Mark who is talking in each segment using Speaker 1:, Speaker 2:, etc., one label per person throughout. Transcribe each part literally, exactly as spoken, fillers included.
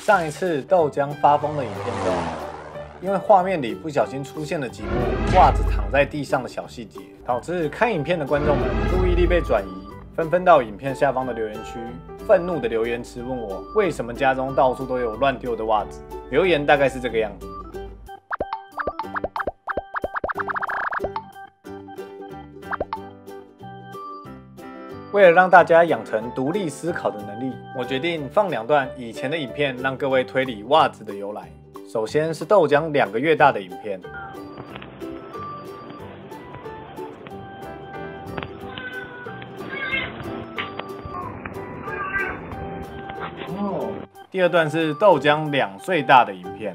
Speaker 1: 上一次豆浆发疯的影片中，因为画面里不小心出现了几幕袜子躺在地上的小细节，导致看影片的观众们注意力被转移，纷纷到影片下方的留言区愤怒的留言质问我，为什么家中到处都有乱丢的袜子？留言大概是这个样子。 为了让大家养成独立思考的能力，我决定放两段以前的影片，让各位推理袜子的由来。首先是豆浆两个月大的影片。哦。第二段是豆浆两岁大的影片。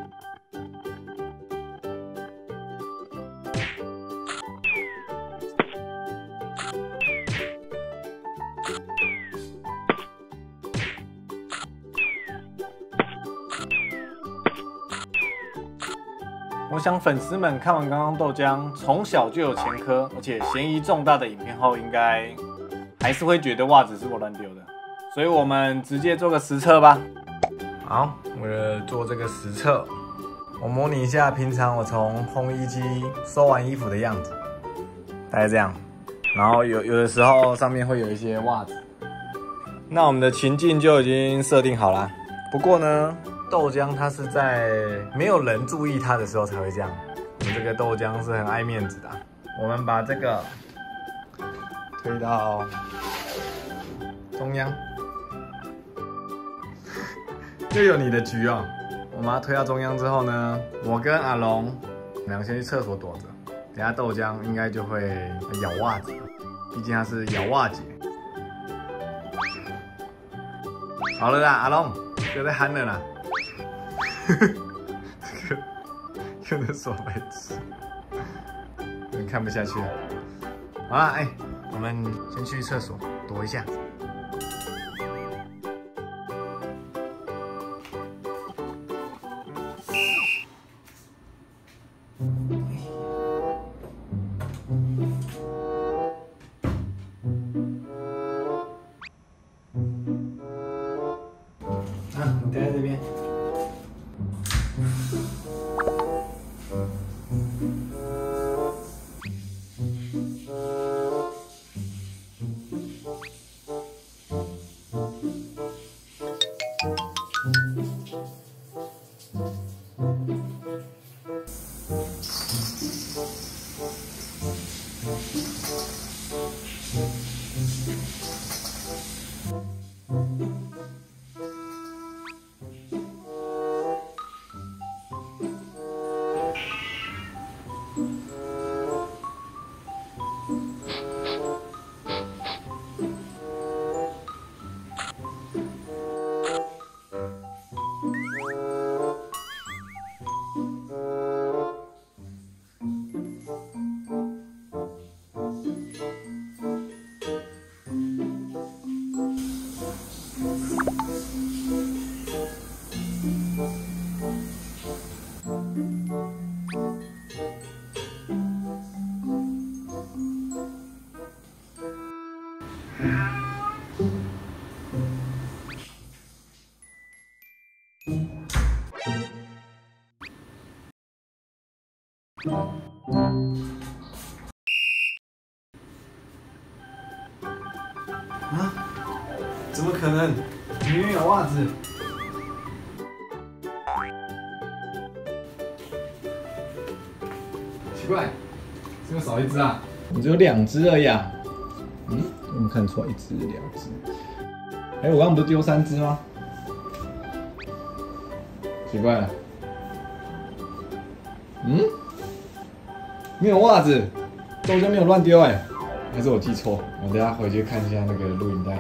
Speaker 1: 我想粉丝们看完刚刚豆浆从小就有前科，而且嫌疑重大的影片后，应该还是会觉得袜子是我乱丢的，所以我们直接做个实测吧。好，为了做这个实测，我模拟一下平常我从烘衣机收完衣服的样子，大概这样。然后有有的时候上面会有一些袜子，那我们的情境就已经设定好了。不过呢。 豆浆它是在没有人注意它的时候才会这样。我们这个豆浆是很爱面子的。我们把这个推到中央，又有你的局哦。我们把它推到中央之后呢，我跟阿龙两个先去厕所躲着，等下豆浆应该就会咬袜子，毕竟它是咬袜姐。好了啦，阿龙，不要再喊了啦。 这个用的耍白痴，有点看不下去了。好了，哎、欸，我们先去厕所躲一下。啊，你待在这边。 啊？怎么可能？里面有袜子。奇怪，怎么少一只啊？你只有两只而已啊。嗯，我们看出来一只、两只。哎、欸，我刚刚不是丢三只吗？奇怪了。嗯？没有袜子，豆浆没有乱丢哎，还是我记错？我等下回去看一下那个录影带。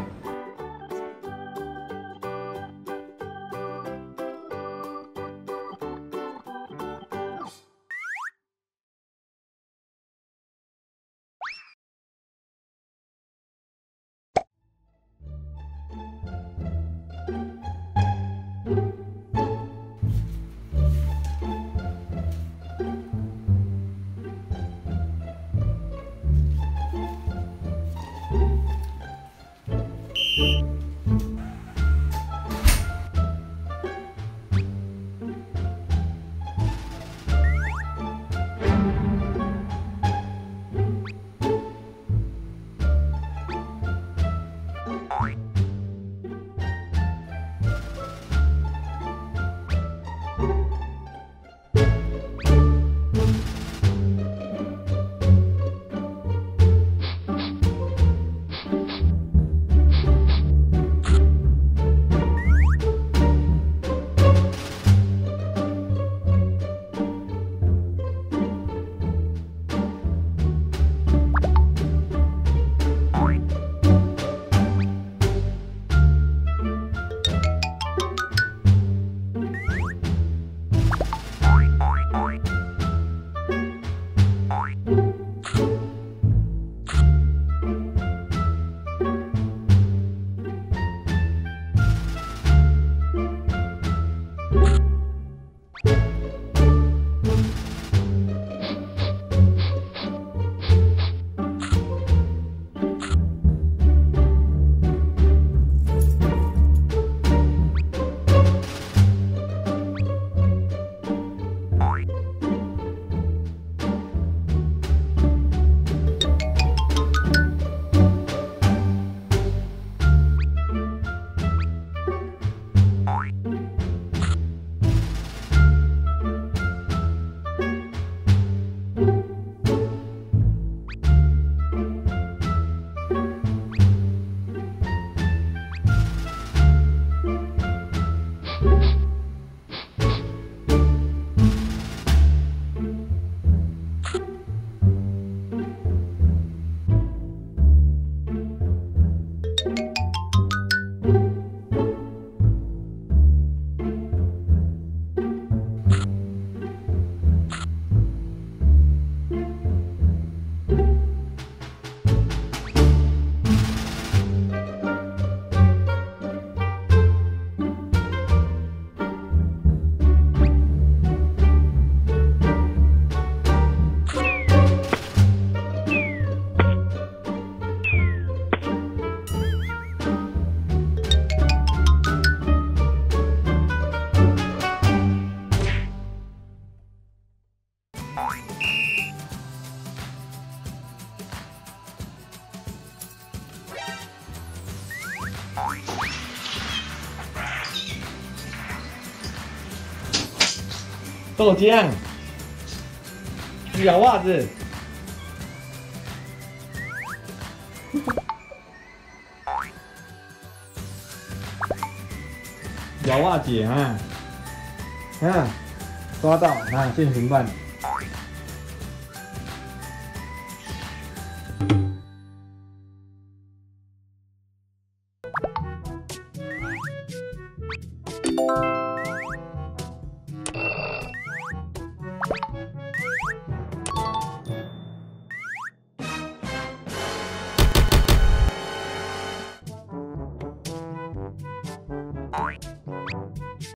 Speaker 1: 豆浆，咬袜子，咬袜姐啊，啊，抓到啊，现行犯。